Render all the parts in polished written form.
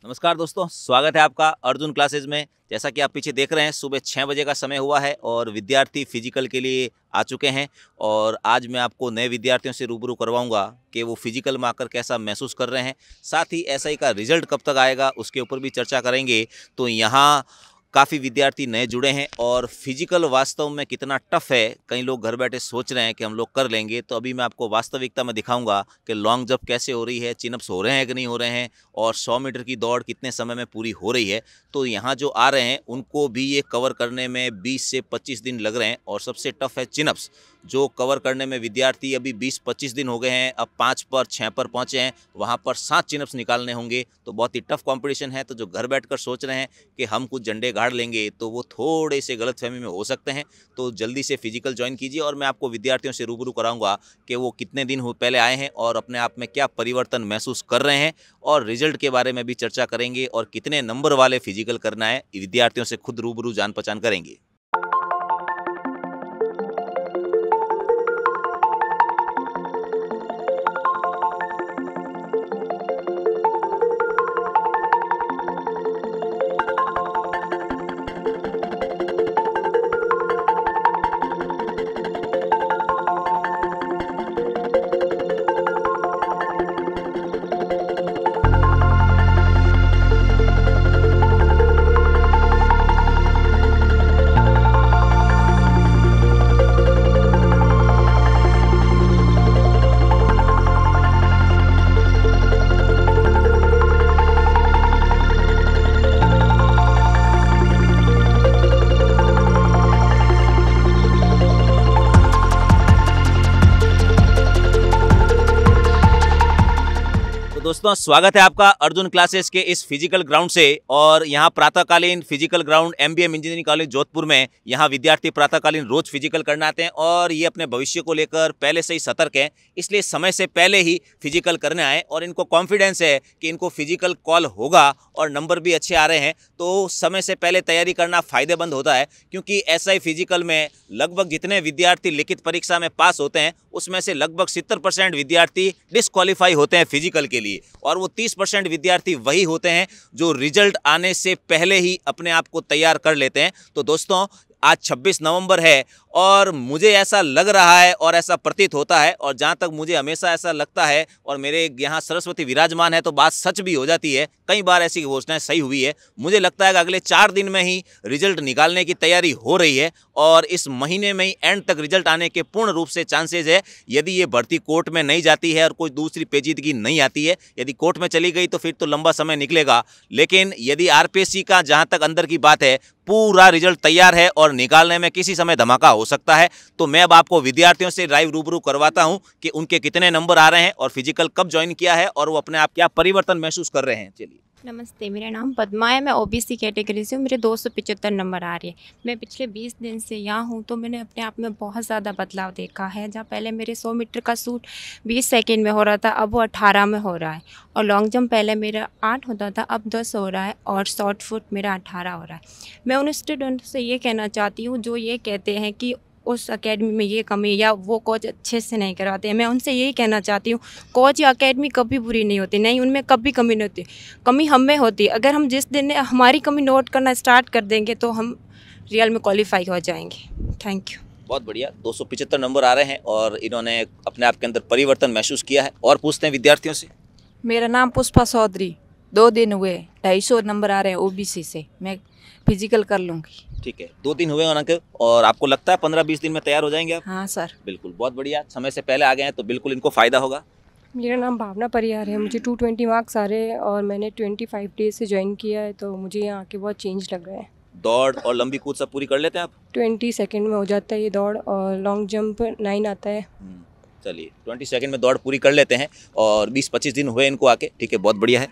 नमस्कार दोस्तों, स्वागत है आपका अर्जुन क्लासेज में। जैसा कि आप पीछे देख रहे हैं, सुबह 6 बजे का समय हुआ है और विद्यार्थी फिजिकल के लिए आ चुके हैं। और आज मैं आपको नए विद्यार्थियों से रूबरू करवाऊंगा कि वो फिजिकल में आकर कैसा महसूस कर रहे हैं। साथ ही एसआई का रिजल्ट कब तक आएगा उसके ऊपर भी चर्चा करेंगे। तो यहाँ काफ़ी विद्यार्थी नए जुड़े हैं और फिजिकल वास्तव में कितना टफ है, कई लोग घर बैठे सोच रहे हैं कि हम लोग कर लेंगे। तो अभी मैं आपको वास्तविकता में दिखाऊंगा कि लॉन्ग जंप कैसे हो रही है, चिनअप्स हो रहे हैं कि नहीं हो रहे हैं, और 100 मीटर की दौड़ कितने समय में पूरी हो रही है। तो यहाँ जो आ रहे हैं उनको भी ये कवर करने में 20 से 25 दिन लग रहे हैं। और सबसे टफ है चिनअप्स, जो कवर करने में विद्यार्थी अभी 20-25 दिन हो गए हैं, अब 5 पर 6 पर पहुँचे हैं, वहाँ पर 7 चिनअप्स निकालने होंगे। तो बहुत ही टफ कंपटीशन है। तो जो घर बैठकर सोच रहे हैं कि हम कुछ झंडे गाड़ लेंगे, तो वो थोड़े से गलतफहमी में हो सकते हैं। तो जल्दी से फिजिकल ज्वाइन कीजिए और मैं आपको विद्यार्थियों से रूबरू कराऊंगा कि वो कितने दिन पहले आए हैं और अपने आप में क्या परिवर्तन महसूस कर रहे हैं। और रिजल्ट के बारे में भी चर्चा करेंगे और कितने नंबर वाले फिजिकल करना है, विद्यार्थियों से खुद रूबरू जान पहचान करेंगे। दोस्तों, स्वागत है आपका अर्जुन क्लासेस के इस फिजिकल ग्राउंड से। और यहाँ प्रातःकालीन physical ground MBM engineering college Jodhpur में यहाँ विद्यार्थी प्रातःकालीन रोज फिजिकल करने आते हैं और ये अपने भविष्य को लेकर पहले से ही सतर्क हैं, इसलिए समय से पहले ही फिजिकल करने आए। और इनको कॉन्फिडेंस है कि इनको फिजिकल कॉल होगा और नंबर भी अच्छे आ रहे हैं। तो समय से पहले तैयारी करना फायदेमंद होता है, क्योंकि एसआई फिजिकल में लगभग जितने विद्यार्थी लिखित परीक्षा में पास होते हैं उसमें से लगभग 70% विद्यार्थी डिस्क्वालीफाई होते हैं फिजिकल के लिए। और वो 30% विद्यार्थी वही होते हैं जो रिजल्ट आने से पहले ही अपने आप को तैयार कर लेते हैं। तो दोस्तों, आज 26 नवंबर है और मुझे ऐसा लग रहा है और ऐसा प्रतीत होता है, और जहाँ तक मुझे हमेशा ऐसा लगता है, और मेरे यहाँ सरस्वती विराजमान है तो बात सच भी हो जाती है। कई बार ऐसी घोषणाएं सही हुई है। मुझे लगता है कि अगले 4 दिन में ही रिजल्ट निकालने की तैयारी हो रही है और इस महीने में ही एंड तक रिजल्ट आने के पूर्ण रूप से चांसेज है। यदि ये भर्ती कोर्ट में नहीं जाती है और कोई दूसरी पेचीदगी नहीं आती है, यदि कोर्ट में चली गई तो फिर तो लंबा समय निकलेगा। लेकिन यदि आरपीएससी का जहाँ तक अंदर की बात है, पूरा रिजल्ट तैयार है और निकालने में किसी समय धमाका हो सकता है। तो मैं अब आपको विद्यार्थियों से लाइव रूबरू करवाता हूं कि उनके कितने नंबर आ रहे हैं और फिजिकल कब ज्वाइन किया है और वो अपने आप क्या परिवर्तन महसूस कर रहे हैं। चलिए। नमस्ते, मेरा नाम पद्मा है। मैं ओबीसी कैटेगरी से हूँ। मेरे 275 नंबर आ रहे हैं। मैं पिछले 20 दिन से यहाँ हूँ तो मैंने अपने आप में बहुत ज़्यादा बदलाव देखा है। जहाँ पहले मेरे 100 मीटर का शूट 20 सेकंड में हो रहा था, अब वो 18 में हो रहा है। और लॉन्ग जंप पहले मेरा 8 होता था, अब 10 हो रहा है। और शॉर्ट फुट मेरा 18 हो रहा है। मैं उन स्टूडेंट से ये कहना चाहती हूँ जो ये कहते हैं कि उस एकेडमी में ये कमी या वो कोच अच्छे से नहीं कराते हैं। मैं उनसे यही कहना चाहती हूँ, कोच या एकेडमी कभी बुरी नहीं होती, नहीं उनमें कभी कमी नहीं होती, कमी हम में होती है। अगर हम जिस दिन हमारी कमी नोट करना स्टार्ट कर देंगे तो हम रियल में क्वालिफाई हो जाएंगे। Thank you. बहुत बढ़िया, 275 नंबर आ रहे हैं और इन्होंने अपने आप के अंदर परिवर्तन महसूस किया है। और पूछते हैं विद्यार्थियों से। मेरा नाम पुष्पा चौधरी। 2 दिन हुए, 250 नंबर आ रहे हैं ओबीसी से। मैं फिजिकल कर लूँगी। ठीक है, 2 दिन हुए उनके, और आपको लगता है 15-20 दिन में तैयार हो जाएंगे आप? हाँ सर। बिल्कुल, बहुत बढ़िया। समय से पहले आ गए हैं तो बिल्कुल इनको फायदा होगा। मेरा नाम भावना परिहार है। मुझे 220 मार्क्स आ रहे हैं और मैंने 25 डेज से ज्वाइन किया है, तो मुझे यहाँ आके बहुत चेंज लग रहा है। दौड़ और लंबी कूद सब पूरी कर लेते हैं आप? 20 सेकंड में हो जाता है ये दौड़, और लॉन्ग जंप 9 आता है। चलिए, 20 सेकंड में दौड़ पूरी कर लेते हैं और 20-25 दिन हुए इनको आके। ठीक है, बहुत बढ़िया है।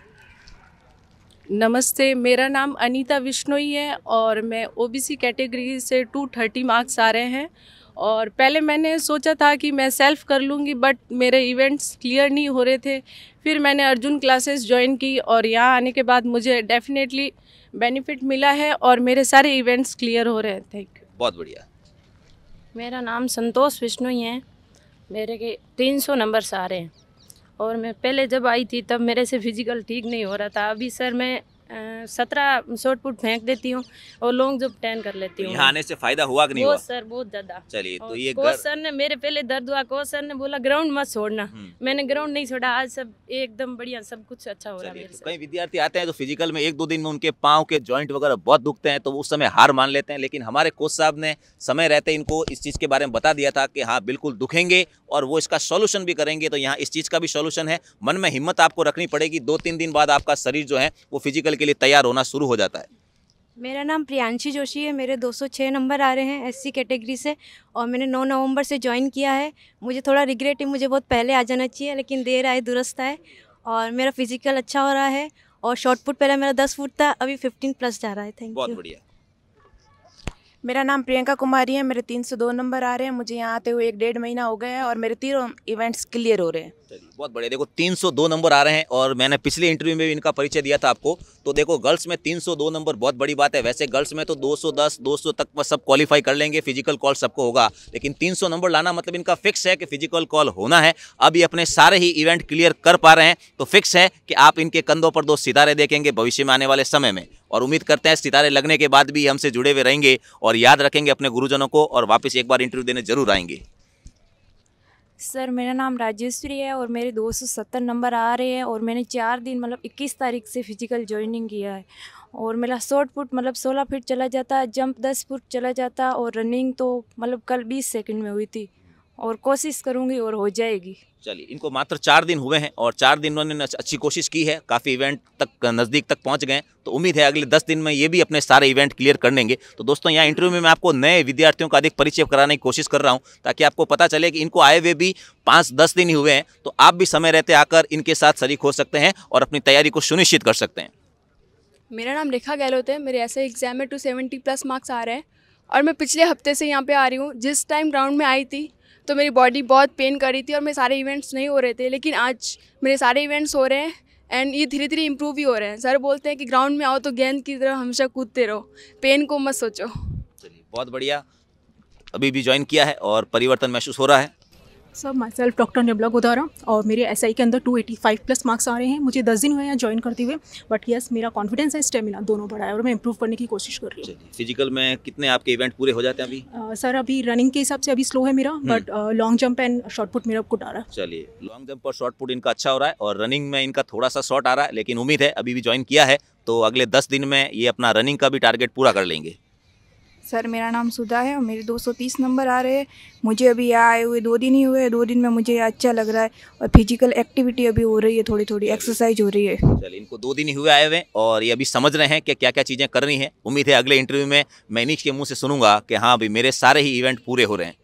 नमस्ते, मेरा नाम अनीता विश्नोई है और मैं ओबीसी कैटेगरी से 230 मार्क्स आ रहे हैं। और पहले मैंने सोचा था कि मैं सेल्फ कर लूँगी, बट मेरे इवेंट्स क्लियर नहीं हो रहे थे। फिर मैंने अर्जुन क्लासेस ज्वाइन की और यहाँ आने के बाद मुझे डेफिनेटली बेनिफिट मिला है और मेरे सारे इवेंट्स क्लियर हो रहे हैं। Thank you. बहुत बढ़िया। मेरा नाम संतोष विश्नोई है। मेरे के 300 नंबर्स आ रहे हैं और मैं पहले जब आई थी तब मेरे से फिजिकल ठीक नहीं हो रहा था। अभी सर मैं 17 शॉट पुट फेंक देती हूँ और लॉन्ग जंप 10 कर लेती हूँ। यहाँ आने से फायदा हुआ कि नहीं हुआ? बहुत सर, बहुत ज्यादा। चलिए, तो और ये कोच सर ने, मेरे पहले दर्द हुआ, कोच सर ने बोला ग्राउंड मत छोड़ना, मैंने ग्राउंड नहीं छोड़ा। आज सब एकदम बढ़िया, सब कुछ अच्छा हो रहा है मेरे तो से। कई विद्यार्थी आते हैं तो फिजिकल में 1-2 दिन में उनके पाँव के जॉइंट वगैरह बहुत दुखते हैं, तो उस समय हार मान लेते हैं। लेकिन हमारे कोच साहब ने समय रहते इनको इस चीज़ के बारे में बता दिया था कि हाँ बिल्कुल दुखेंगे और वो इसका सॉल्यूशन भी करेंगे। तो यहाँ इस चीज़ का भी सॉल्यूशन है। मन में हिम्मत आपको रखनी पड़ेगी। 2-3 दिन बाद आपका शरीर जो है वो फिजिकल के लिए तैयार होना शुरू हो जाता है। मेरा नाम प्रियांशी जोशी है। मेरे 206 नंबर आ रहे हैं एससी कैटेगरी से और मैंने 9 नवंबर से ज्वाइन किया है। मुझे थोड़ा रिग्रेट है, मुझे बहुत पहले आ जाना चाहिए, लेकिन देर आए दुरुस्त आए। और मेरा फिजिकल अच्छा हो रहा है और शॉर्ट पुट पहले मेरा 10 फुट था, अभी 15 प्लस जा रहा है। Thank you. बहुत बढ़िया। मेरा नाम प्रियंका कुमारी है। मेरे 302 नंबर आ रहे हैं। मुझे यहाँ आते हुए 1-1.5 महीना हो गया है और मेरे 3 इवेंट्स क्लियर हो रहे हैं। चलिए, बहुत बढ़िया। देखो 302 नंबर आ रहे हैं और मैंने पिछले इंटरव्यू में भी इनका परिचय दिया था आपको। तो देखो गर्ल्स में 302 नंबर बहुत बड़ी बात है। वैसे गर्ल्स में तो 210, 200 तक सब क्वालिफाई कर लेंगे, फिजिकल कॉल सबको होगा। लेकिन 300 नंबर लाना मतलब इनका फिक्स है कि फिजिकल कॉल होना है। अब ये अपने सारे ही इवेंट क्लियर कर पा रहे हैं तो फिक्स है कि आप इनके कंधों पर 2 सितारे देखेंगे भविष्य में आने वाले समय में। और उम्मीद करते हैं सितारे लगने के बाद भी हमसे जुड़े हुए रहेंगे और याद रखेंगे अपने गुरुजनों को और वापस एक बार इंटरव्यू देने जरूर आएंगे। सर मेरा नाम राजेश्वरी है और मेरे 270 नंबर आ रहे हैं और मैंने 4 दिन मतलब 21 तारीख से फिजिकल ज्वाइनिंग किया है। और मेरा शॉर्ट पुट मतलब 16 फीट चला जाता, जंप 10 फुट चला जाता और रनिंग तो मतलब कल 20 सेकंड में हुई थी और कोशिश करूँगी और हो जाएगी। चलिए, इनको मात्र 4 दिन हुए हैं और 4 दिन उन्होंने अच्छी कोशिश की है, काफ़ी इवेंट तक नज़दीक तक पहुंच गए। तो उम्मीद है अगले 10 दिन में ये भी अपने सारे इवेंट क्लियर कर लेंगे। तो दोस्तों यहाँ इंटरव्यू में मैं आपको नए विद्यार्थियों का अधिक परिचय कराने की कोशिश कर रहा हूँ ताकि आपको पता चले कि इनको आए हुए भी 5-10 दिन ही हुए हैं। तो आप भी समय रहते आकर इनके साथ शरीक हो सकते हैं और अपनी तैयारी को सुनिश्चित कर सकते हैं। मेरा नाम रेखा गहलोत है। मेरे ऐसे एग्जाम में 270 प्लस मार्क्स आ रहे हैं और मैं पिछले हफ्ते से यहाँ पे आ रही हूँ। जिस टाइम ग्राउंड में आई थी तो मेरी बॉडी बहुत पेन कर रही थी और मेरे सारे इवेंट्स नहीं हो रहे थे, लेकिन आज मेरे सारे इवेंट्स हो रहे हैं एंड ये धीरे धीरे इम्प्रूव भी हो रहे हैं। सर बोलते हैं कि ग्राउंड में आओ तो गेंद की तरह हमेशा कूदते रहो, पेन को मत सोचो। चलिए, बहुत बढ़िया। अभी भी ज्वाइन किया है और परिवर्तन महसूस हो रहा है। Sir myself doctor Nirmala Godara और मेरे एसआई के अंदर 285 प्लस मार्क्स आ रहे हैं। मुझे 10 दिन हुए हैं ज्वाइन करते हुए, बट यस मेरा कॉन्फिडेंस है, स्टेमिना दोनों बढ़ा है और मैं इंप्रूव करने की कोशिश कर रही हूँ। फिजिकल में कितने आपके इवेंट पूरे हो जाते हैं अभी? सर अभी रनिंग के हिसाब से अभी स्लो है मेरा, but long jump and shot put मेरा गुड आ रहा है। चलिए, लॉन्ग जंप और शॉर्ट पुट इनका अच्छा हो रहा है और रनिंग में इनका थोड़ा सा शॉर्ट आ रहा है, लेकिन उम्मीद है अभी भी ज्वाइन किया है तो अगले 10 दिन में ये अपना रनिंग का भी टारगेट पूरा कर लेंगे। सर मेरा नाम सुधा है और मेरे 230 नंबर आ रहे हैं। मुझे अभी यहाँ आए हुए 2 दिन ही हुए। 2 दिन में मुझे अच्छा लग रहा है और फिजिकल एक्टिविटी अभी हो रही है, थोड़ी थोड़ी एक्सरसाइज हो रही है। चलिए, इनको 2 दिन ही हुए आए हुए और ये अभी समझ रहे हैं कि क्या क्या चीज़ें करनी है। उम्मीद है अगले इंटरव्यू में मैं इन्हीं के मुँह से सुनूंगा कि हाँ अभी मेरे सारे ही इवेंट पूरे हो रहे हैं।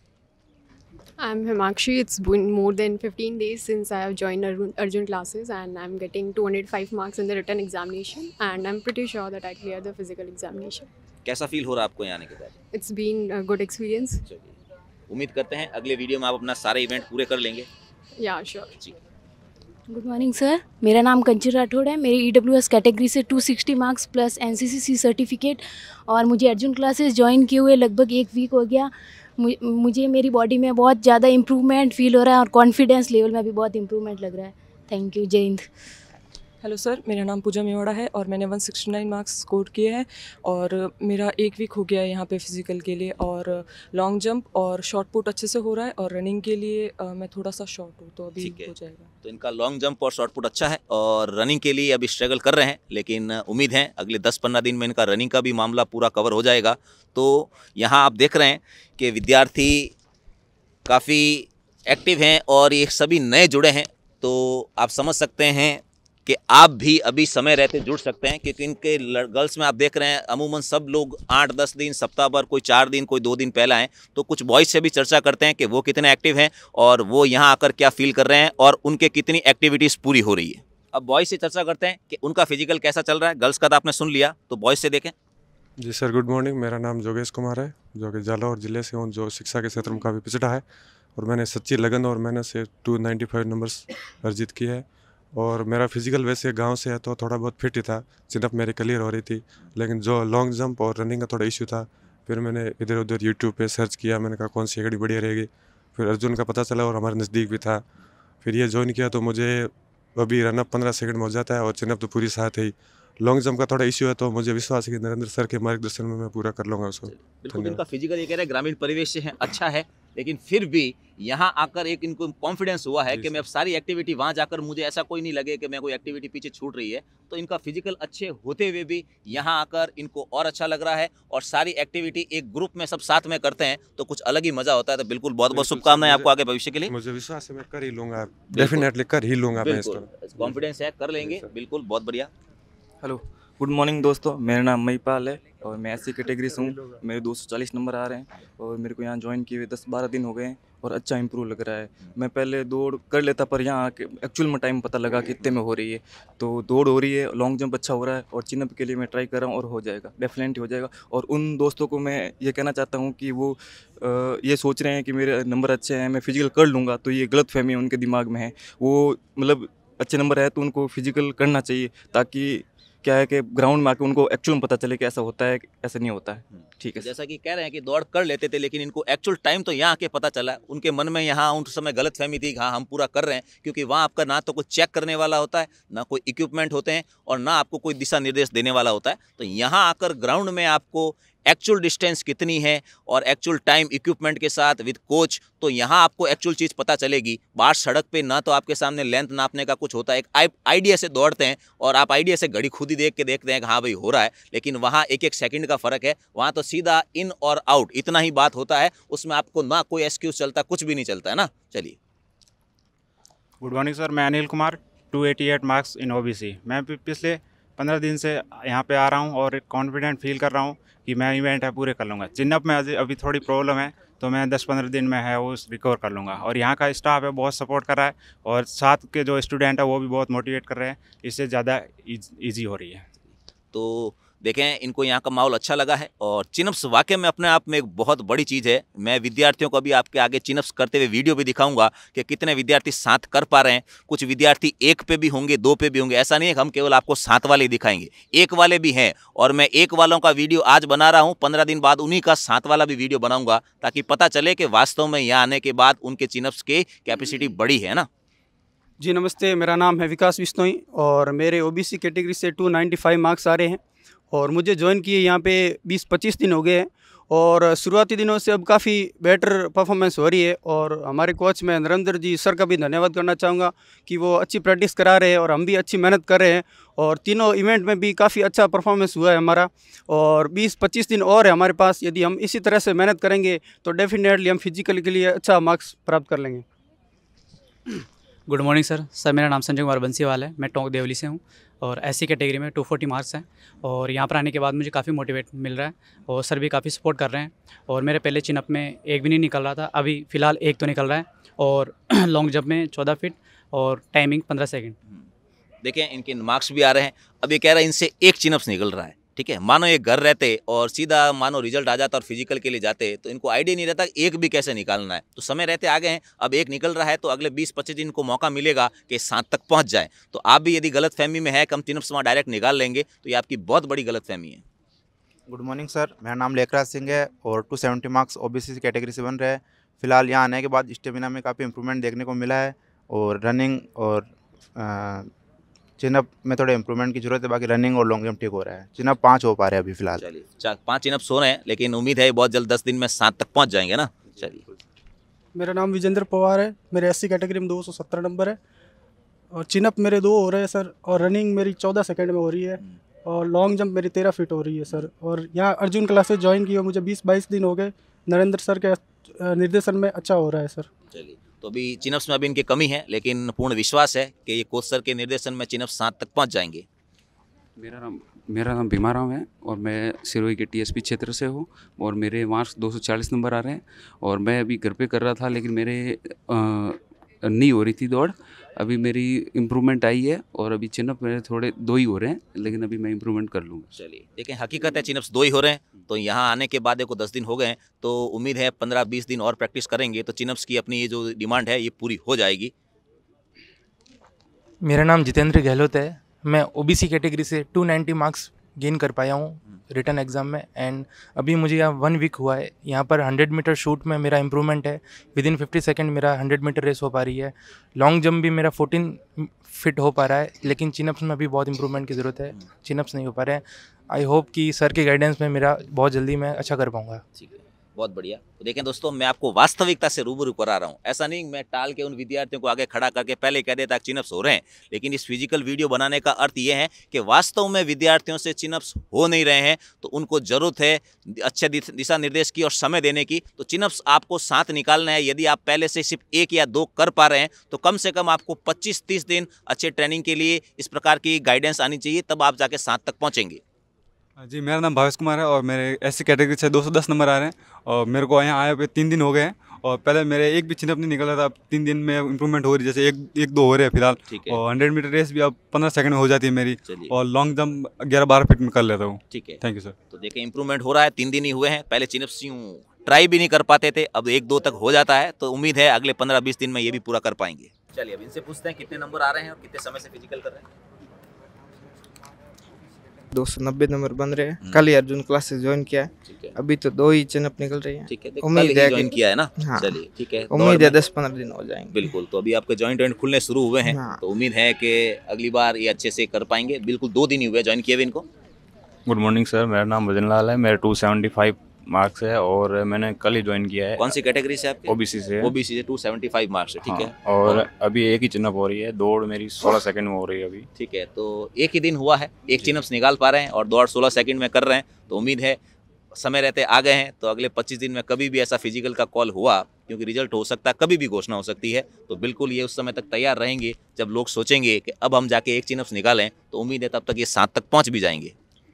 I'm Himakshi. It's been more than 15 days since I have joined Arjun classes and I'm getting 205 marks in the written examination and I'm pretty sure that I clear the physical examination. कैसा feel हो रहा है आपको यहाँ आने के बाद? It's been a good experience. चलिए, उम्मीद करते हैं अगले वीडियो में आप अपना सारे इवेंट पूरे कर लेंगे। Yeah, sure. जी। गुड मॉर्निंग सर, मेरा नाम कंचन राठौड़ है। मेरी EWS कैटेगरी से 260 मार्क्स प्लस NCCC सर्टिफिकेट और मुझे अर्जुन क्लासेस ज्वाइन किए हुए लगभग 1 वीक हो गया। मुझे मेरी बॉडी में बहुत ज़्यादा इम्प्रूवमेंट फील हो रहा है और कॉन्फिडेंस लेवल में भी बहुत इम्प्रूवमेंट लग रहा है। Thank you. Jai Hind. Hello sir, मेरा नाम पूजा मेवाड़ा है और मैंने 169 मार्क्स स्कोर किए हैं और मेरा 1 वीक हो गया है यहाँ पे फिजिकल के लिए और लॉन्ग जंप और शॉर्ट पुट अच्छे से हो रहा है और रनिंग के लिए मैं थोड़ा सा शॉर्ट हूँ तो अभी हो जाएगा। तो इनका लॉन्ग जंप और शॉर्ट पुट अच्छा है और रनिंग के लिए अभी स्ट्रगल कर रहे हैं, लेकिन उम्मीद है अगले 10-15 दिन में इनका रनिंग का भी मामला पूरा कवर हो जाएगा। तो यहाँ आप देख रहे हैं कि विद्यार्थी काफ़ी एक्टिव हैं और ये सभी नए जुड़े हैं, तो आप समझ सकते हैं कि आप भी अभी समय रहते जुड़ सकते हैं, क्योंकि इनके गर्ल्स में आप देख रहे हैं अमूमन सब लोग 8-10 दिन, सप्ताह भर, कोई 4 दिन, कोई 2 दिन पहला हैं। तो कुछ बॉयज़ से भी चर्चा करते हैं कि वो कितने एक्टिव हैं और वो यहाँ आकर क्या फील कर रहे हैं और उनके कितनी एक्टिविटीज़ पूरी हो रही है। अब बॉयज़ से चर्चा करते हैं कि उनका फिजिकल कैसा चल रहा है। गर्ल्स का तो आपने सुन लिया, तो बॉयज़ से देखें। जी सर, गुड मॉर्निंग। मेरा नाम जोगेश कुमार है, जो कि जालौर ज़िले से हूँ, जो शिक्षा के क्षेत्र में काफ़ी पिछड़ा है और मैंने सच्ची लगन और मेहनत से 295 नंबर्स अर्जित किए हैं। और मेरा फिजिकल वैसे गांव से है तो थोड़ा बहुत फिट ही था, सिनअप मेरी क्लियर हो रही थी, लेकिन जो लॉन्ग जंप और रनिंग का थोड़ा इशू था। फिर मैंने इधर उधर यूट्यूब पे सर्च किया, मैंने कहा कौन सी घड़ी बढ़िया रहेगी। फिर अर्जुन का पता चला और हमारे नज़दीक भी था। फिर ये ज्वाइन किया तो मुझे अभी रनअप 15 सेकंड में हो जाता है और चिनअप तो पूरी साथ है ही। लॉन्ग जंप का थोड़ा इश्यू है तो मुझे विश्वास है कि नरेंद्र सर के मार्गदर्शन में मैं पूरा कर लूँगा उसको। बिल्कुल, इनका फिजिकल ये कह रहे हैं ग्रामीण परिवेश से है, अच्छा है, लेकिन फिर भी यहाँ आकर एक इनको कॉन्फिडेंस हुआ है कि मैं अब सारी एक्टिविटी वहाँ जाकर मुझे ऐसा कोई नहीं लगे कि मैं कोई एक्टिविटी पीछे छूट रही है। तो इनका फिजिकल अच्छे होते हुए भी यहाँ आकर इनको और अच्छा लग रहा है और सारी एक्टिविटी एक ग्रुप में सब साथ में करते हैं तो कुछ अलग ही मजा होता है। तो बिल्कुल बहुत बहुत शुभकामनाएं आपको आगे भविष्य के लिए। मुझे विश्वास है मैं कर ही लूँगा, डेफिनेटली कर ही लूँगा मैं इसको, कॉन्फिडेंस है, कर लेंगे। बिल्कुल, बहुत बढ़िया। हेलो, गुड मॉर्निंग दोस्तों, मेरा नाम महीपाल है और मैं एससी कैटेगरी से हूँ। मेरे 240 नंबर आ रहे हैं और मेरे को यहाँ ज्वाइन किए हुए 10-12 दिन हो गए हैं और अच्छा इंप्रूव लग रहा है। मैं पहले दौड़ कर लेता पर यहाँ आके एक्चुअल में टाइम पता लगा कि इतने में हो रही है, तो दौड़ हो रही है, लॉन्ग जंप अच्छा हो रहा है और चिनअप के लिए मैं ट्राई कर रहा हूँ और हो जाएगा, डेफिनेटली हो जाएगा। और उन दोस्तों को मैं ये कहना चाहता हूँ कि वो ये सोच रहे हैं कि मेरे नंबर अच्छे हैं, मैं फिजिकल कर लूँगा, तो ये गलत फहमी उनके दिमाग में है। वो मतलब अच्छे नंबर है तो उनको फिजिकल करना चाहिए, ताकि क्या है कि ग्राउंड में आके उनको एक्चुअल पता चले कि ऐसा होता है, ऐसा नहीं होता है। ठीक है, जैसा कि कह रहे हैं कि दौड़ कर लेते थे लेकिन इनको एक्चुअल टाइम तो यहाँ आके पता चला। उनके मन में यहाँ उस समय गलत फहमी थी कि हाँ हम पूरा कर रहे हैं, क्योंकि वहाँ आपका ना तो कोई चेक करने वाला होता है, ना कोई इक्विपमेंट होते हैं और ना आपको कोई दिशा निर्देश देने वाला होता है। तो यहाँ आकर ग्राउंड में आपको एक्चुअल डिस्टेंस कितनी है और एक्चुअल टाइम इक्विपमेंट के साथ विद कोच, तो यहाँ आपको एक्चुअल चीज़ पता चलेगी। बाहर सड़क पे ना तो आपके सामने लेंथ नापने का कुछ होता है, एक आइडिया से दौड़ते हैं और आप आइडिया से घड़ी खुद ही देख के देखते हैं कि हाँ भाई हो रहा है, लेकिन वहाँ एक एक सेकंड का फ़र्क है। वहाँ तो सीधा इन और आउट इतना ही बात होता है, उसमें आपको ना कोई एक्सक्यूज चलता, कुछ भी नहीं चलता है ना। चलिए, गुड मॉर्निंग सर, मैं Anil Kumar, 288 marks in OBC. मैं पिछले 15 दिन से यहाँ पे आ रहा हूँ और कॉन्फिडेंट फील कर रहा हूँ कि मैं इवेंट है पूरे कर लूँगा। चिनअप में अभी थोड़ी प्रॉब्लम है तो मैं 10-15 दिन में है वो रिकवर कर लूँगा। और यहाँ का स्टाफ है बहुत सपोर्ट कर रहा है और साथ के जो स्टूडेंट है वो भी बहुत मोटिवेट कर रहे हैं, इससे ज़्यादा ईजी हो रही है। तो देखें, इनको यहाँ का माहौल अच्छा लगा है और चिनअप्स वाकई में अपने आप में एक बहुत बड़ी चीज़ है। मैं विद्यार्थियों को भी आपके आगे चिनअप्स करते हुए वीडियो भी दिखाऊंगा कि कितने विद्यार्थी 7 कर पा रहे हैं। कुछ विद्यार्थी 1 पे भी होंगे, 2 पे भी होंगे, ऐसा नहीं है कि हम केवल आपको 7 वाले दिखाएंगे, 1 वाले भी हैं। और मैं 1 वालों का वीडियो आज बना रहा हूँ, 15 दिन बाद उन्हीं का 7 वाला भी वीडियो बनाऊंगा, ताकि पता चले कि वास्तव में यहाँ आने के बाद उनके चिनअप्स की कैपेसिटी बढ़ी है ना। जी नमस्ते, मेरा नाम है विकास बिश्नोई और मेरे ओबीसी कैटेगरी से 295 मार्क्स आ रहे हैं और मुझे ज्वाइन किए यहाँ पे 20-25 दिन हो गए हैं और शुरुआती दिनों से अब काफ़ी बेटर परफॉर्मेंस हो रही है। और हमारे कोच मैं नरेंद्र जी सर का भी धन्यवाद करना चाहूँगा कि वो अच्छी प्रैक्टिस करा रहे हैं और हम भी अच्छी मेहनत कर रहे हैं और तीनों इवेंट में भी काफ़ी अच्छा परफॉर्मेंस हुआ है हमारा। और 20-25 दिन और है हमारे पास, यदि हम इसी तरह से मेहनत करेंगे तो डेफिनेटली हम फिजिकल के लिए अच्छा मार्क्स प्राप्त कर लेंगे। गुड मॉर्निंग सर, मेरा नाम संजय कुमार बंसीवाल है, मैं टोंक देवली से हूँ और एससी कैटेगरी में 240 मार्क्स हैं और यहाँ पर आने के बाद मुझे काफ़ी मोटिवेट मिल रहा है और सर भी काफ़ी सपोर्ट कर रहे हैं। और मेरे पहले चिनअप में 1 भी नहीं निकल रहा था, अभी फ़िलहाल 1 तो निकल रहा है और लॉन्ग जंप में 14 फीट और टाइमिंग 15 सेकेंड। देखें, इनके मार्क्स भी आ रहे हैं। अब ये कह रहा है इनसे 1 चिनअप्स निकल रहा है, ठीक है। मानो ये घर रहते और सीधा मानो रिजल्ट आ जाता और फिजिकल के लिए जाते तो इनको आइडिया नहीं रहता 1 भी कैसे निकालना है। तो समय रहते आगे हैं, अब 1 निकल रहा है तो अगले 20-25 दिन को मौका मिलेगा कि 7 तक पहुंच जाए। तो आप भी यदि गलत फहमी में है, कम चिनअप्स वहाँ डायरेक्ट निकाल लेंगे, तो ये आपकी बहुत बड़ी गलत फहमी है। गुड मॉर्निंग सर, मेरा नाम लेखराज सिंह है और 270 मार्क्स ओबीसी कैटेगरी से बन रहे हैं। फिलहाल यहाँ आने के बाद स्टेमिना में काफ़ी इंप्रूवमेंट देखने को मिला है और रनिंग और चिनअप में थोड़े इंप्रूवमेंट की जरूरत है, बाकी रनिंग और लॉन्ग जंप ठीक हो रहा है। चिनअप 5 हो पा रहे हैं अभी फिलहाल। चलिए, 5 चिनअप्स हो रहे हैं, लेकिन उम्मीद है बहुत जल्द 10 दिन में 7 तक पहुंच जाएंगे ना। चलिए, मेरा नाम विजेंद्र पवार है, मेरे एससी कैटेगरी में 217 नंबर है और चिनअप मेरे 2 हो रहे हैं सर और रनिंग मेरी 14 सेकंड में हो रही है और लॉन्ग जंप मेरी 13 फीट हो रही है सर। और यहाँ अर्जुन क्लासेस ज्वाइन किए मुझे 20-22 दिन हो गए, नरेंद्र सर के निर्देशन में अच्छा हो रहा है सर। चलिए, तो अभी चिनअप्स में अभी इनकी कमी है, लेकिन पूर्ण विश्वास है कि ये कोच सर के निर्देशन में चिनअप्स 7 तक पहुंच जाएंगे। मेरा नाम भीमाराम है और मैं सिरोही के टीएसपी क्षेत्र से हूँ और मेरे मार्क्स 240 नंबर आ रहे हैं और मैं अभी घर पे कर रहा था, लेकिन मेरे नहीं हो रही थी दौड़। अभी मेरी इम्प्रूवमेंट आई है और अभी चिनअप मेरे थोड़े 2 ही हो रहे हैं, लेकिन अभी मैं इम्प्रूवमेंट कर लूँगा। चलिए, देखें, हकीकत है चिनअप्स 2 ही हो रहे हैं, तो यहाँ आने के बाद देखो 10 दिन हो गए हैं, तो उम्मीद है 15-20 दिन और प्रैक्टिस करेंगे तो चिनअप्स की अपनी ये जो डिमांड है ये पूरी हो जाएगी। मेरा नाम जितेंद्र गहलोत है, मैं ओबीसी कैटेगरी से 290 मार्क्स गेन कर पाया हूँ रिटन एग्ज़ाम में। एंड अभी मुझे यहाँ 1 वीक हुआ है, यहाँ पर 100 मीटर शूट में मेरा इम्प्रूवमेंट है, विदिन 50 सेकेंड मेरा 100 मीटर रेस हो पा रही है। लॉन्ग जंप भी मेरा 14 फिट हो पा रहा है, लेकिन चिनअप्स में अभी बहुत इम्प्रूवमेंट की ज़रूरत है, चिनअप्स नहीं हो पा रहे हैं। आई होप कि सर के गाइडेंस में मेरा बहुत जल्दी मैं अच्छा कर पाऊँगा। ठीक है, बहुत बढ़िया। तो देखें दोस्तों, मैं आपको वास्तविकता से रूबरू करा रहा हूँ। ऐसा नहीं मैं टाल के उन विद्यार्थियों को आगे खड़ा करके पहले कह देता कि चिनअप्स हो रहे हैं, लेकिन इस फिजिकल वीडियो बनाने का अर्थ ये है कि वास्तव में विद्यार्थियों से चिनअप्स हो नहीं रहे हैं, तो उनको जरूरत है अच्छे दिशा निर्देश की और समय देने की। तो चिनअप्स आपको 7 निकालना है। यदि आप पहले से सिर्फ 1 या 2 कर पा रहे हैं तो कम से कम आपको 25-30 दिन अच्छे ट्रेनिंग के लिए इस प्रकार की गाइडेंस आनी चाहिए, तब आप जाके 7 तक पहुँचेंगे। जी, मेरा नाम भावेश कुमार है और मेरे एससी कैटेगरी से 210 नंबर आ रहे हैं और मेरे को यहाँ आए हुए 3 दिन हो गए हैं और पहले मेरे एक भी चिनअप नहीं निकल रहा था। अब 3 दिन में इम्प्रूवमेंट हो रही है, जैसे एक 2 हो रहे हैं फिलहाल। और 100 मीटर रेस भी अब 15 सेकंड में हो जाती है मेरी, और लॉन्ग जंप 11-12 फीट में कर लेता हूँ। ठीक है, थैंक यू सर। तो देखिए इम्प्रूवमेंट हो रहा है, 3 दिन ही हुए हैं। पहले चिनअप्स ट्राई भी नहीं कर पाते थे, अब 1-2 तक हो जाता है, तो उम्मीद है अगले 15-20 दिन में ये भी पूरा कर पाएंगे। चलिए अब इनसे पूछते हैं कितने नंबर आ रहे हैं और कितने समय से फिजिकल कर रहे हैं। 290 नंबर बन रहे हैं। कल ही अर्जुन क्लासेस ज्वाइन किया है, अभी तो 2 ही चिनअप निकल रही हैं। ठीक है, उम्मीद है ज्वाइन किया है ना। हाँ, चलिए ठीक है, उम्मीद है 10-15 दिन हो जाएंगे। बिल्कुल, तो अभी आपके जॉइंट खुलने शुरू हुए हैं। तो उम्मीद है कि अगली बार ये अच्छे से कर पाएंगे। बिल्कुल 2 दिन ही हुए ज्वाइन किए हुए इनको। गुड मॉर्निंग सर, मेरा नाम भजन लाल है, मेरे 275 मार्क्स है और मैंने कल ही ज्वाइन किया है। कौन सी कैटेगरी से आपके? ओबीसी से। ओबीसी से 275 मार्क्स है, ठीक है। और अभी एक ही चिनअप हो रही है, दौड़ मेरी 16 सेकंड में हो रही है अभी। ठीक है, तो एक ही दिन हुआ है, एक चिनअप्स निकाल पा रहे हैं और दौड़ 16 सेकंड में कर रहे हैं, तो उम्मीद है समय रहते आ गए हैं। तो अगले 25 दिन में कभी भी ऐसा फिजिकल का कॉल हुआ, क्योंकि रिजल्ट हो सकता है, कभी भी घोषणा हो सकती है, तो बिल्कुल ये उस समय तक तैयार रहेंगे जब लोग सोचेंगे कि अब हम जाके एक चिनअप्स निकालें, तो उम्मीद है तब तक ये 7 तक पहुँच भी जाएंगे।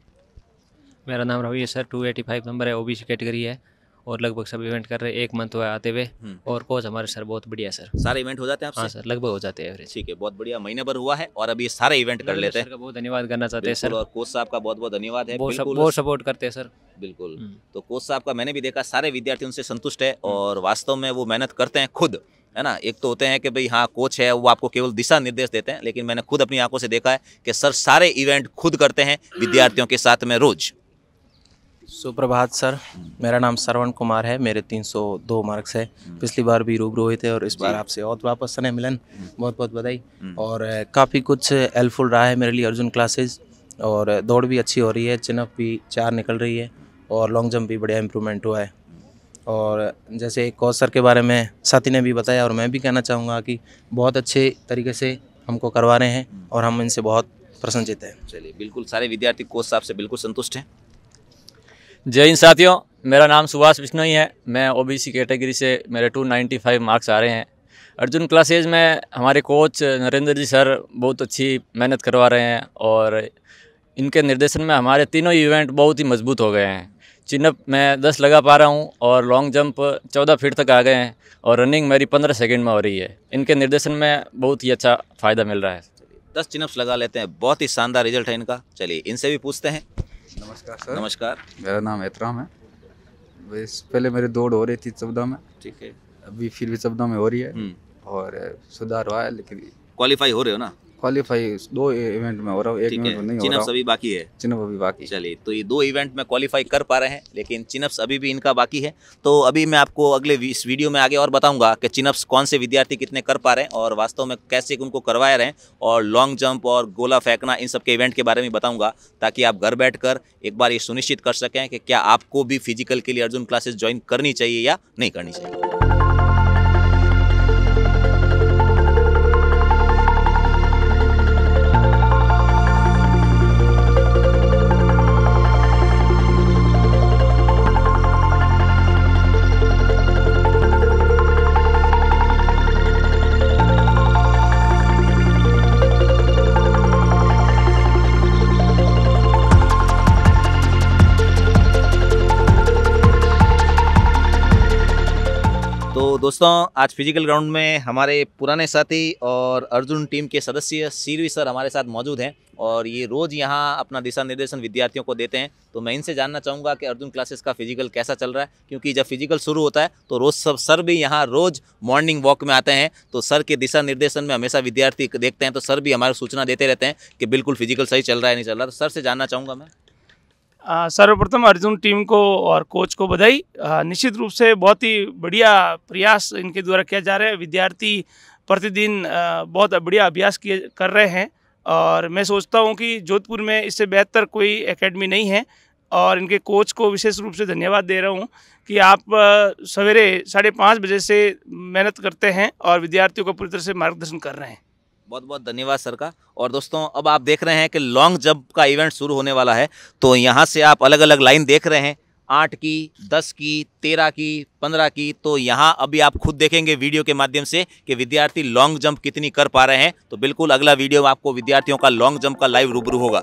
मेरा नाम रवि है सर, 285 नंबर है, ओबीसी कैटेगरी है और लगभग सब इवेंट कर रहे हैं, 1 मंथ हुआ है आते हुए। और कोच हमारे सर बहुत बढ़िया है सर। सारे इवेंट हो जाते हैं आपसे? हाँ सर, लगभग हो जाते हैं एवरेज। ठीक है, बहुत बढ़िया, महीने भर हुआ है और अभी ये सारे इवेंट कर लेते हैं। सर का बहुत धन्यवाद करना चाहते हैं सर, और कोच साहब का बहुत बहुत धन्यवाद है, बहुत सपोर्ट करते हैं सर। बिल्कुल, तो कोच साहब का मैंने भी देखा, सारे विद्यार्थी उनसे संतुष्ट है और वास्तव में वो मेहनत करते हैं खुद, है ना। एक तो होते हैं कि भाई हाँ कोच है, वो आपको केवल दिशा निर्देश देते हैं, लेकिन मैंने खुद अपनी आंखों से देखा है कि सर सारे इवेंट खुद करते हैं विद्यार्थियों के साथ में रोज। सुप्रभात सर, मेरा नाम श्रवण कुमार है, मेरे 302 मार्क्स है। पिछली बार भी रूबरू हुए थे और इस बार आपसे और वापस स्नेह मिलन, बहुत बहुत बधाई। और काफ़ी कुछ हेल्पफुल रहा है मेरे लिए अर्जुन क्लासेस, और दौड़ भी अच्छी हो रही है, चिनअप भी 4 निकल रही है और लॉन्ग जंप भी बढ़िया इम्प्रूवमेंट हुआ है। और जैसे एक कोच सर के बारे में साथी ने भी बताया और मैं भी कहना चाहूँगा कि बहुत अच्छे तरीके से हमको करवा रहे हैं और हम इनसे बहुत प्रसन्नचित हैं। चलिए, बिल्कुल सारे विद्यार्थी कोच साहब से बिल्कुल संतुष्ट हैं। जय हिंद साथियों, मेरा नाम सुभाष बिश्नोई है, मैं ओबीसी कैटेगरी से, मेरे 295 मार्क्स आ रहे हैं। अर्जुन क्लासेज में हमारे कोच नरेंद्र जी सर बहुत अच्छी मेहनत करवा रहे हैं और इनके निर्देशन में हमारे तीनों इवेंट बहुत ही मजबूत हो गए हैं। चिनअप मैं 10 लगा पा रहा हूं और लॉन्ग जंप 14 फीट तक आ गए हैं और रनिंग मेरी 15 सेकंड में हो रही है। इनके निर्देशन में बहुत ही अच्छा फ़ायदा मिल रहा है। 10 चिनअप्स लगा लेते हैं, बहुत ही शानदार रिजल्ट है इनका। चलिए इनसे भी पूछते हैं। नमस्कार सर। नमस्कार, मेरा नाम एहतराम है। बस पहले मेरी दौड़ हो रही थी 14 में, ठीक है, अभी फिर भी 14 में हो रही है और सुधार हुआ है। लेकिन क्वालिफाई हो रहे हो ना? क्वालिफाई 2 इवेंट में हो रहा हूँ, एक इवेंट में नहीं हो रहा हूँ। चिनअप्स अभी बाकी है? चिनअप अभी बाकी। चलिए, तो ये 2 इवेंट में क्वालिफाई कर पा रहे हैं, लेकिन चिनअप्स अभी भी इनका बाकी है। तो अभी मैं आपको अगले इस वीडियो में आगे और बताऊंगा कि चिनअप्स कौन से विद्यार्थी कितने कर पा रहे हैं और वास्तव में कैसे उनको करवाए रहे हैं, और लॉन्ग जंप और गोला फेंकना इन सब के इवेंट के बारे में बताऊंगा, ताकि आप घर बैठकर एक बार ये सुनिश्चित कर सकें कि क्या आपको भी फिजिकल के लिए अर्जुन क्लासेस ज्वाइन करनी चाहिए या नहीं करनी चाहिए। तो दोस्तों, आज फिजिकल ग्राउंड में हमारे पुराने साथी और अर्जुन टीम के सदस्य सीरवी सर हमारे साथ मौजूद हैं और ये रोज़ यहाँ अपना दिशा निर्देशन विद्यार्थियों को देते हैं। तो मैं इनसे जानना चाहूँगा कि अर्जुन क्लासेस का फिजिकल कैसा चल रहा है, क्योंकि जब फिजिकल शुरू होता है तो रोज़ सब सर भी यहाँ रोज़ मॉर्निंग वॉक में आते हैं, तो सर के दिशा निर्देशन में हमेशा विद्यार्थी देखते हैं, तो सर भी हमारी सूचना देते रहते हैं कि बिल्कुल फिजिकल सही चल रहा है नहीं चल रहा। तो सर से जानना चाहूँगा मैं। सर्वप्रथम अर्जुन टीम को और कोच को बधाई। निश्चित रूप से बहुत ही बढ़िया प्रयास इनके द्वारा किया जा रहा है। विद्यार्थी प्रतिदिन बहुत बढ़िया अभ्यास कर रहे हैं और मैं सोचता हूं कि जोधपुर में इससे बेहतर कोई एकेडमी नहीं है और इनके कोच को विशेष रूप से धन्यवाद दे रहा हूं कि आप सवेरे 5:30 बजे से मेहनत करते हैं और विद्यार्थियों को पूरी तरह से मार्गदर्शन कर रहे हैं। बहुत बहुत धन्यवाद सर का। और दोस्तों अब आप देख रहे हैं कि लॉन्ग जंप का इवेंट शुरू होने वाला है, तो यहाँ से आप अलग अलग लाइन देख रहे हैं, 8 की, 10 की, 13 की, 15 की। तो यहाँ अभी आप खुद देखेंगे वीडियो के माध्यम से कि विद्यार्थी लॉन्ग जंप कितनी कर पा रहे हैं। तो बिल्कुल अगला वीडियो आपको विद्यार्थियों का लॉन्ग जंप का लाइव रूबरू होगा।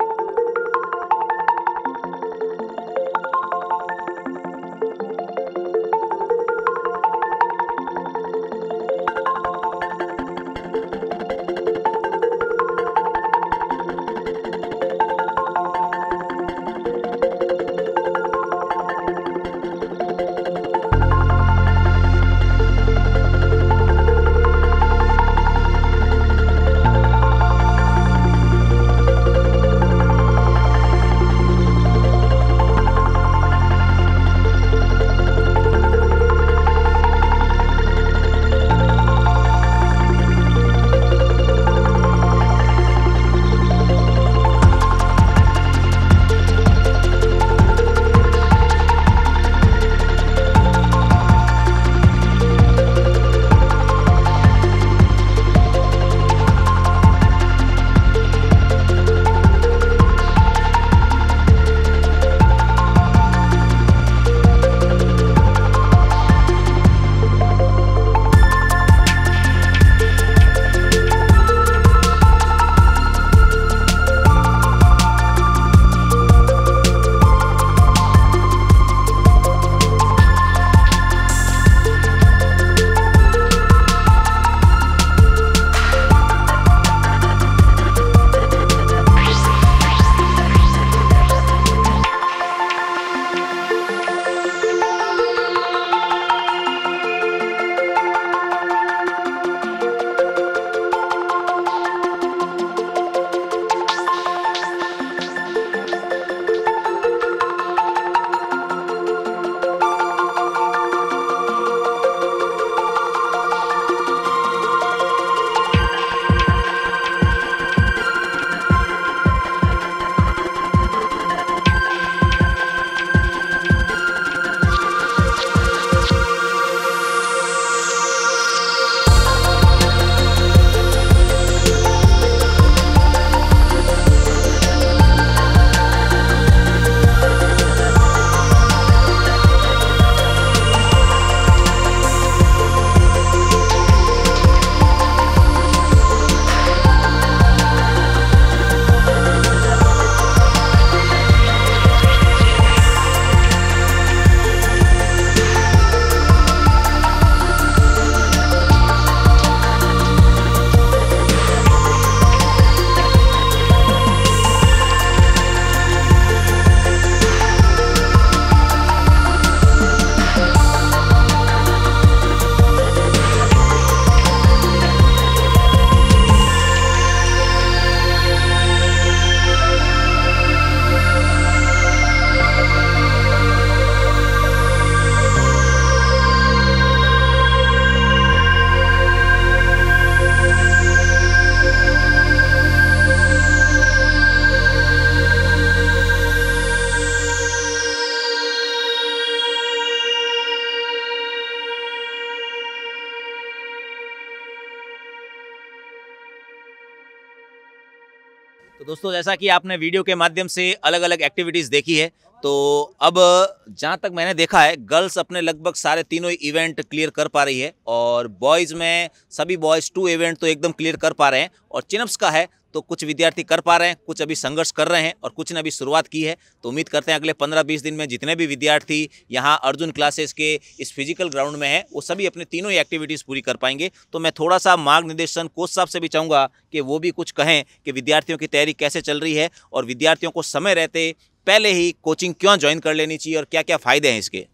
तो दोस्तों जैसा कि आपने वीडियो के माध्यम से अलग अलग एक्टिविटीज़ देखी है, तो अब जहाँ तक मैंने देखा है गर्ल्स अपने लगभग सारे तीनों इवेंट क्लियर कर पा रही है और बॉयज़ में सभी बॉयज़ 2 इवेंट तो एकदम क्लियर कर पा रहे हैं और चिनअप्स का है तो कुछ विद्यार्थी कर पा रहे हैं, कुछ अभी संघर्ष कर रहे हैं और कुछ ने अभी शुरुआत की है। तो उम्मीद करते हैं अगले 15-20 दिन में जितने भी विद्यार्थी यहाँ अर्जुन क्लासेस के इस फिजिकल ग्राउंड में हैं वो सभी अपने तीनों ही एक्टिविटीज़ पूरी कर पाएंगे। तो मैं थोड़ा सा मार्गनिर्देशन कोच साहब से भी चाहूँगा कि वो भी कुछ कहें कि विद्यार्थियों की तैयारी कैसे चल रही है और विद्यार्थियों को समय रहते पहले ही कोचिंग क्यों ज्वाइन कर लेनी चाहिए और क्या क्या फ़ायदे हैं इसके।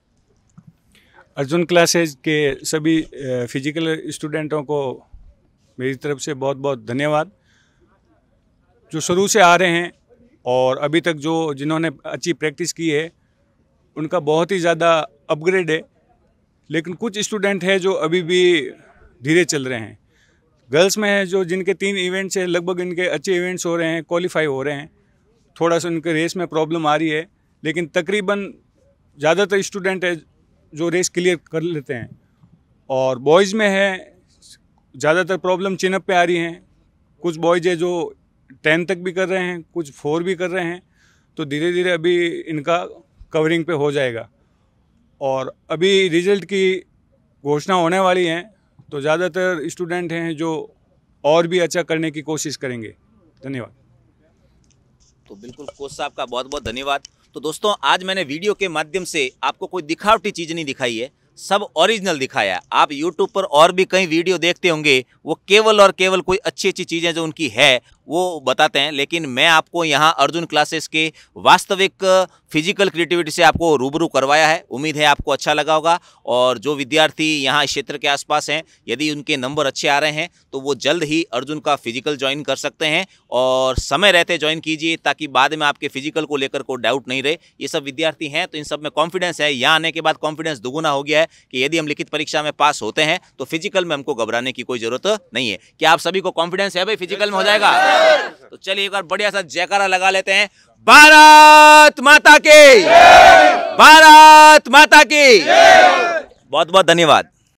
अर्जुन क्लासेज के सभी फिजिकल स्टूडेंटों को मेरी तरफ से बहुत बहुत धन्यवाद। जो शुरू से आ रहे हैं और अभी तक जो जिन्होंने अच्छी प्रैक्टिस की है उनका बहुत ही ज़्यादा अपग्रेड है। लेकिन कुछ स्टूडेंट हैं जो अभी भी धीरे चल रहे हैं। गर्ल्स में है जो जिनके 3 इवेंट्स हैं, लगभग इनके अच्छे इवेंट्स हो रहे हैं, क्वालिफाई हो रहे हैं। थोड़ा सा उनके रेस में प्रॉब्लम आ रही है, लेकिन तकरीबन ज़्यादातर स्टूडेंट है जो रेस क्लियर कर लेते हैं। और बॉयज़ में है ज़्यादातर प्रॉब्लम चिन अप पे आ रही हैं। कुछ बॉयज़ है जो 10 तक भी कर रहे हैं, कुछ 4 भी कर रहे हैं। तो धीरे धीरे अभी इनका कवरिंग पे हो जाएगा और अभी रिज़ल्ट की घोषणा होने वाली है। तो ज़्यादातर स्टूडेंट हैं जो और भी अच्छा करने की कोशिश करेंगे। धन्यवाद। तो बिल्कुल कोच साहब का बहुत बहुत धन्यवाद। तो दोस्तों, आज मैंने वीडियो के माध्यम से आपको कोई दिखावटी चीज़ नहीं दिखाई है, सब ओरिजिनल दिखाया। आप YouTube पर और भी कई वीडियो देखते होंगे, वो केवल और केवल कोई अच्छी अच्छी चीज़ें जो उनकी है वो बताते हैं, लेकिन मैं आपको यहाँ अर्जुन क्लासेस के वास्तविक फिजिकल क्रिएटिविटी से आपको रूबरू करवाया है। उम्मीद है आपको अच्छा लगा होगा। और जो विद्यार्थी यहाँ इस क्षेत्र के आसपास हैं, यदि उनके नंबर अच्छे आ रहे हैं तो वो जल्द ही अर्जुन का फिजिकल ज्वाइन कर सकते हैं और समय रहते ज्वाइन कीजिए, ताकि बाद में आपके फिजिकल को लेकर कोई डाउट नहीं रहे। ये सब विद्यार्थी हैं तो इन सब में कॉन्फिडेंस है। यहाँ आने के बाद कॉन्फिडेंस दुगुना हो गया है कि यदि हम लिखित परीक्षा में पास होते हैं तो फिजिकल में हमको घबराने की कोई जरूरत नहीं है। क्या आप सभी को कॉन्फिडेंस है भाई फिजिकल में हो जाएगा? तो चलिए एक बार बढ़िया सा जयकारा लगा लेते हैं। भारत माता की, भारत माता की। बहुत बहुत धन्यवाद।